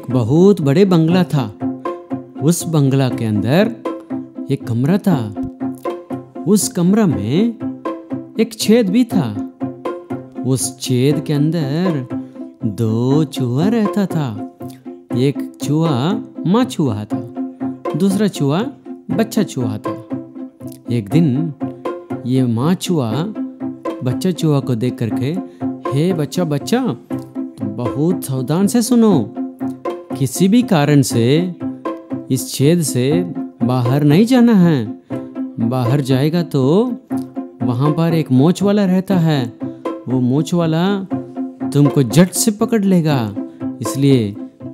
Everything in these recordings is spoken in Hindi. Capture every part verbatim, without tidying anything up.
एक बहुत बड़े बंगला था। उस बंगला के अंदर एक कमरा था। उस कमरा में एक छेद भी था। उस छेद के अंदर दो चूहा रहता था। एक चूहा माँ चूहा था, दूसरा चूहा बच्चा चूहा था। एक दिन ये माँ चूहा बच्चा चूहा को देख करके, हे बच्चा बच्चा, बहुत सावधान से सुनो, किसी भी कारण से इस छेद से बाहर नहीं जाना है। बाहर जाएगा तो वहाँ पर एक मोच वाला रहता है। वो मोच वाला तुमको झट से पकड़ लेगा, इसलिए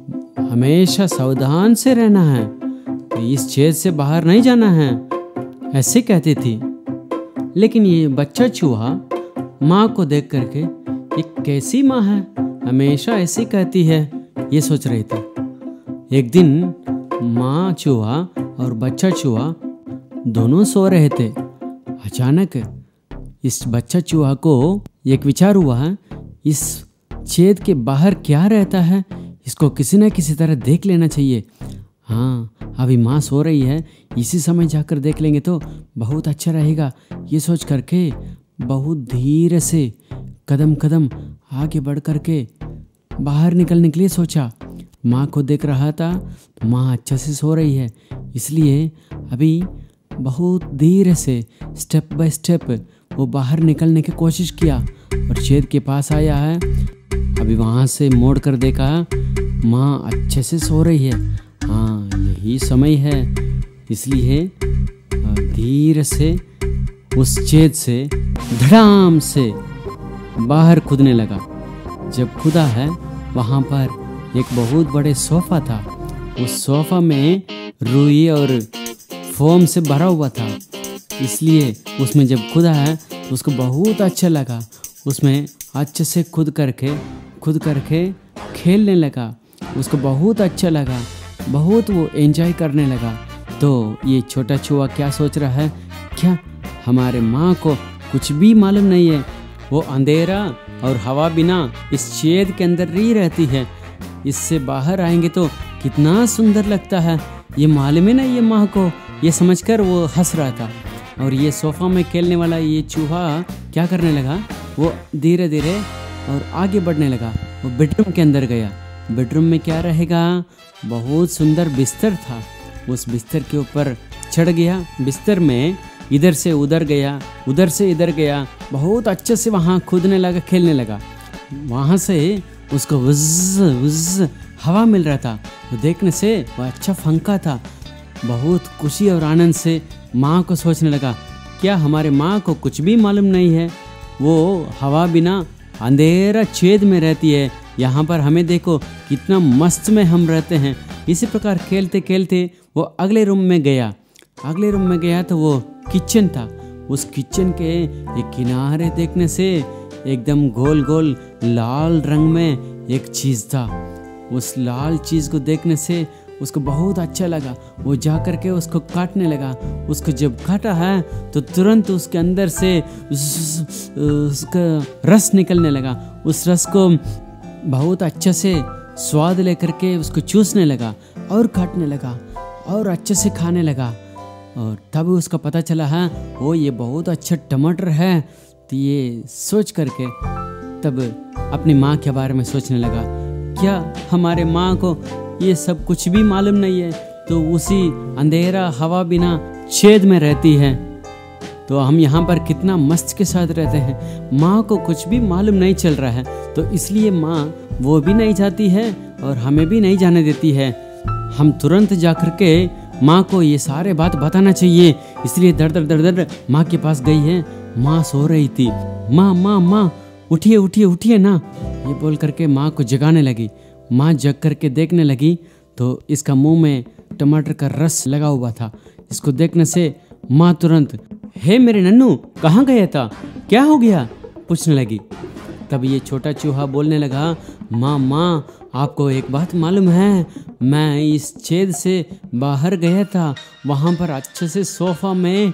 हमेशा सावधान से रहना है। तो इस छेद से बाहर नहीं जाना है, ऐसे कहती थी। लेकिन ये बच्चा चूहा माँ को देख करके, ये कैसी माँ है, हमेशा ऐसी कहती है, ये सोच रही थी। एक दिन माँ चूहा और बच्चा चूहा दोनों सो रहे थे। अचानक इस बच्चा चूहा को एक विचार हुआ, इस छेद के बाहर क्या रहता है, इसको किसी न किसी तरह देख लेना चाहिए। हाँ, अभी माँ सो रही है, इसी समय जाकर देख लेंगे तो बहुत अच्छा रहेगा। ये सोच करके बहुत धीरे से कदम कदम आगे बढ़ करके बाहर निकलने के लिए सोचा। माँ को देख रहा था तो माँ अच्छे से सो रही है, इसलिए अभी बहुत धीरे से स्टेप बाय स्टेप वो बाहर निकलने की कोशिश किया और छेद के पास आया है। अभी वहाँ से मोड़ कर देखा, माँ अच्छे से सो रही है। हाँ, यही समय है, इसलिए धीरे से उस छेद से धड़ाम से बाहर कूदने लगा। जब कूदा है, वहाँ पर एक बहुत बड़े सोफा था। उस सोफा में रुई और फोम से भरा हुआ था, इसलिए उसमें जब कूदा है तो उसको बहुत अच्छा लगा। उसमें अच्छे से कूद करके कूद करके खेलने लगा। उसको बहुत अच्छा लगा, बहुत वो एंजॉय करने लगा। तो ये छोटा चूहा क्या सोच रहा है, क्या हमारे माँ को कुछ भी मालूम नहीं है, वो अंधेरा और हवा बिना इस छेद के अंदर ही रहती है, इससे बाहर आएंगे तो कितना सुंदर लगता है, ये मालूम ही नहीं है माँ को। ये समझकर वो हंस रहा था। और ये सोफा में खेलने वाला ये चूहा क्या करने लगा, वो धीरे धीरे और आगे बढ़ने लगा। वो बेडरूम के अंदर गया। बेडरूम में क्या रहेगा, बहुत सुंदर बिस्तर था। उस बिस्तर के ऊपर चढ़ गया। बिस्तर में इधर से उधर गया, उधर से इधर गया, बहुत अच्छे से वहाँ कूदने लगा, खेलने लगा। वहाँ से उसको वज़ वज़ हवा मिल रहा था। वो देखने से वो अच्छा फंका था। बहुत खुशी और आनंद से माँ को सोचने लगा, क्या हमारे माँ को कुछ भी मालूम नहीं है, वो हवा बिना अंधेरा छेद में रहती है, यहाँ पर हमें देखो कितना मस्त में हम रहते हैं। इसी प्रकार खेलते खेलते वो अगले रूम में गया। अगले रूम में गया तो वो किचन था। उस किचन के एक किनारे देखने से एकदम गोल गोल लाल रंग में एक चीज़ था। उस लाल चीज़ को देखने से उसको बहुत अच्छा लगा। वो जा कर के उसको काटने लगा। उसको जब काटा है तो तुरंत उसके अंदर से उस, उसका रस निकलने लगा। उस रस को बहुत अच्छे से स्वाद लेकर के उसको चूसने लगा और काटने लगा और अच्छे से खाने लगा। और तब उसका पता चला है, वो ये बहुत अच्छा टमाटर है। तो ये सोच करके तब अपनी माँ के बारे में सोचने लगा, क्या हमारे माँ को ये सब कुछ भी मालूम नहीं है, तो उसी अंधेरा हवा बिना छेद में रहती है, तो हम यहाँ पर कितना मस्त के साथ रहते हैं। माँ को कुछ भी मालूम नहीं चल रहा है, तो इसलिए माँ वो भी नहीं जाती है और हमें भी नहीं जाने देती है। हम तुरंत जा कर के माँ को ये सारे बात बताना चाहिए। इसलिए दर दर दर दर माँ के पास गई है। माँ सो रही थी। माँ माँ माँ उठिए उठिए उठिए ना, ये बोल करके माँ को जगाने लगी। माँ जग करके देखने लगी तो इसका मुंह में टमाटर का रस लगा हुआ था। इसको देखने से माँ तुरंत, हे मेरे नन्नू, कहाँ गया था, क्या हो गया, पूछने लगी। तब ये छोटा चूहा बोलने लगा, माँ माँ आपको एक बात मालूम है, मैं इस छेद से बाहर गया था, वहाँ पर अच्छे से सोफा में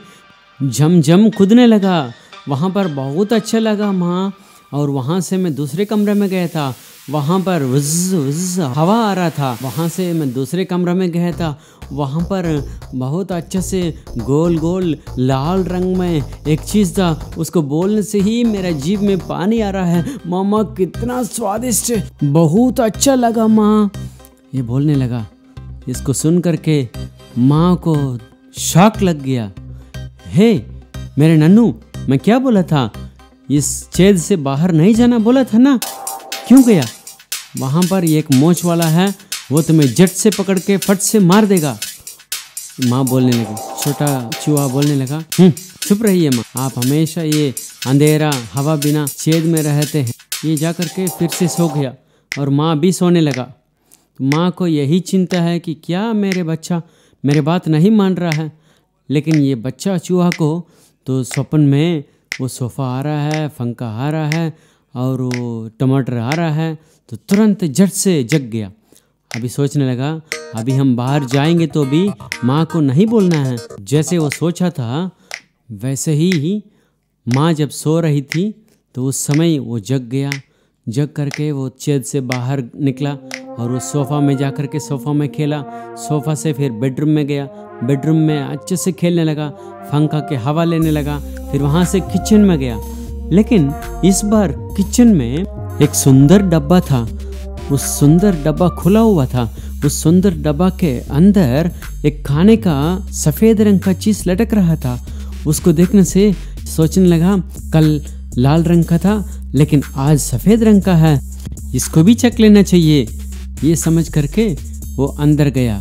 झमझम कूदने लगा, वहाँ पर बहुत अच्छा लगा माँ। और वहाँ से मैं दूसरे कमरे में गया था, वहाँ पर वज़ वज़ हवा आ रहा था। वहाँ से मैं दूसरे कमरे में गया था, वहाँ पर बहुत अच्छे से गोल गोल लाल रंग में एक चीज़ था, उसको बोलने से ही मेरा जीभ में पानी आ रहा है। मामा कितना स्वादिष्ट, बहुत अच्छा लगा माँ, ये बोलने लगा। इसको सुन करके माँ को शॉक लग गया। हे मेरे नन्नू, मैं क्या बोला था, इस छेद से बाहर नहीं जाना बोला था ना, क्यों गया? वहाँ पर एक मोच वाला है, वो तुम्हें जट से पकड़ के फट से मार देगा। माँ बोलने लगी, छोटा चूहा बोलने लगा, हम्म चुप रहिए माँ, आप हमेशा ये अंधेरा हवा बिना छेद में रहते हैं। ये जा कर के फिर से सो गया और माँ भी सोने लगा। माँ को यही चिंता है कि क्या मेरे बच्चा मेरे बात नहीं मान रहा है। लेकिन ये बच्चा चूहा को तो स्वप्न में वो सोफ़ा आ रहा है, पंखा आ रहा है और वो टमाटर आ रहा है, तो तुरंत झट से जग गया। अभी सोचने लगा, अभी हम बाहर जाएंगे तो भी माँ को नहीं बोलना है। जैसे वो सोचा था वैसे ही माँ जब सो रही थी तो उस समय वो जग गया। जग करके वो छेद से बाहर निकला और वो सोफ़ा में जा कर के सोफ़ा में खेला। सोफ़ा से फिर बेडरूम में गया, बेडरूम में अच्छे से खेलने लगा, पंखा के हवा लेने लगा। फिर वहाँ से किचन में गया, लेकिन इस बार किचन में एक सुंदर डब्बा था। उस सुंदर डब्बा खुला हुआ था। उस सुंदर डब्बा के अंदर एक खाने का सफ़ेद रंग का चीज़ लटक रहा था। उसको देखने से सोचने लगा, कल लाल रंग का था लेकिन आज सफ़ेद रंग का है, इसको भी चख लेना चाहिए। ये समझ करके वो अंदर गया।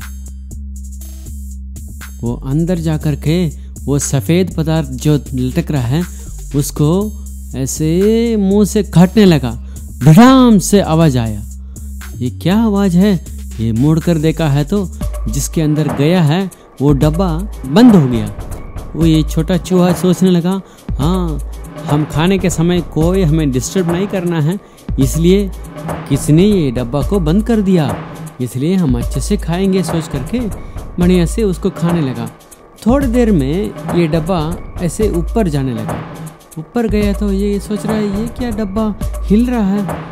वो अंदर जा कर के वो सफ़ेद पदार्थ जो लटक रहा है उसको ऐसे मुंह से काटने लगा। धड़ाम से आवाज़ आया। ये क्या आवाज़ है? ये मुड़ कर देखा है तो जिसके अंदर गया है वो डब्बा बंद हो गया। वो ये छोटा चूहा सोचने लगा, हाँ हम खाने के समय कोई हमें डिस्टर्ब नहीं करना है, इसलिए किसने ये डब्बा को बंद कर दिया, इसलिए हम अच्छे से खाएंगे सोच करके बढ़िया से उसको खाने लगा। थोड़ी देर में ये डब्बा ऐसे ऊपर जाने लगा। ऊपर गया तो ये सोच रहा है, ये क्या डब्बा हिल रहा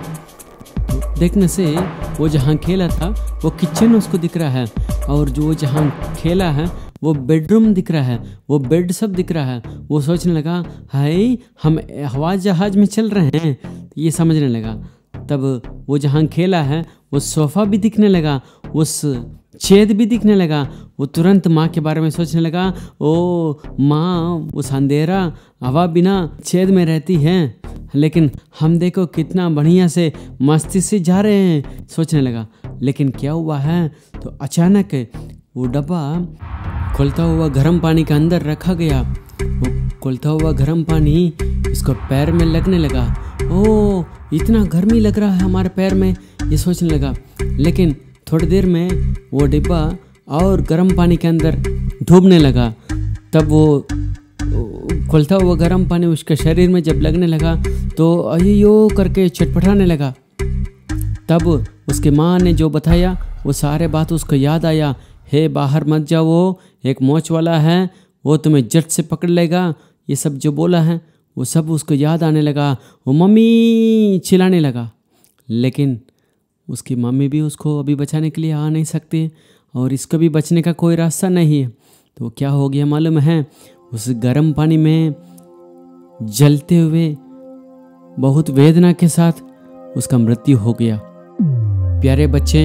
है। देखने से वो जहाँ खेला था वो किचन उसको दिख रहा है, और जो जहाँ खेला है वो बेडरूम दिख रहा है, वो बेड सब दिख रहा है। वो सोचने लगा, हाय हम हवाई जहाज में चल रहे हैं, ये समझने लगा। तब वो जहाँ खेला है वो सोफ़ा भी दिखने लगा, उस छेद भी दिखने लगा। वो तुरंत माँ के बारे में सोचने लगा, ओ माँ उस अंधेरा हवा बिना छेद में रहती है, लेकिन हम देखो कितना बढ़िया से मस्ती से जा रहे हैं, सोचने लगा। लेकिन क्या हुआ है, तो अचानक वो डब्बा खुलता हुआ गर्म पानी के अंदर रखा गया। वो खुलता हुआ गर्म पानी इसको पैर में लगने लगा। ओ इतना गर्मी लग रहा है हमारे पैर में, ये सोचने लगा। लेकिन थोड़ी देर में वो डिब्बा और गर्म पानी के अंदर डूबने लगा। तब वो खुलता हुआ गर्म पानी उसके शरीर में जब लगने लगा तो अयो करके चटपटाने लगा। तब उसके माँ ने जो बताया वो सारे बात उसको याद आया। हे बाहर मत जाओ, वो एक मोच वाला है, वो तुम्हें जट से पकड़ लेगा, ये सब जो बोला है वो सब उसको याद आने लगा। वो मम्मी चिल्लाने लगा, लेकिन उसकी मम्मी भी उसको अभी बचाने के लिए आ नहीं सकती और इसको भी बचने का कोई रास्ता नहीं है। तो क्या हो गया मालूम है, उस गर्म पानी में जलते हुए बहुत वेदना के साथ उसका मृत्यु हो गया। प्यारे बच्चे,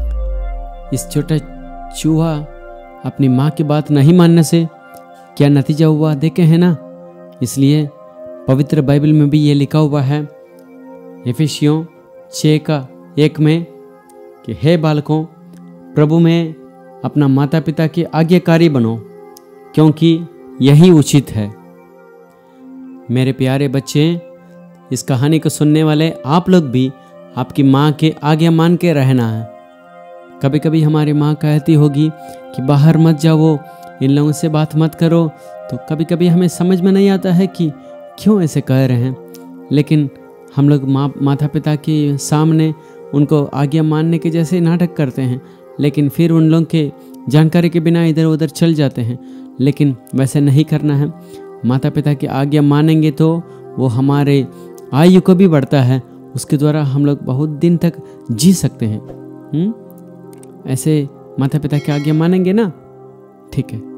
इस छोटा चूहा अपनी माँ की बात नहीं मानने से क्या नतीजा हुआ देखे हैं ना। इसलिए पवित्र बाइबल में भी ये लिखा हुआ है एफिसियों छः का एक में कि हे बालकों, प्रभु में अपना माता पिता की आज्ञाकारी बनो, क्योंकि यही उचित है। मेरे प्यारे बच्चे, इस कहानी को सुनने वाले आप लोग भी आपकी माँ के आज्ञा मान के रहना है। कभी कभी हमारी माँ कहती होगी कि बाहर मत जाओ, इन लोगों से बात मत करो, तो कभी कभी हमें समझ में नहीं आता है कि क्यों ऐसे कह रहे हैं। लेकिन हम लोग माँ माता पिता के सामने उनको आज्ञा मानने के जैसे नाटक करते हैं, लेकिन फिर उन लोगों के जानकारी के बिना इधर उधर चल जाते हैं। लेकिन वैसे नहीं करना है। माता पिता की आज्ञा मानेंगे तो वो हमारे आयु को भी बढ़ता है, उसके द्वारा हम लोग बहुत दिन तक जी सकते हैं। हुँ? ऐसे माता पिता की आज्ञा मानेंगे ना? ठीक है।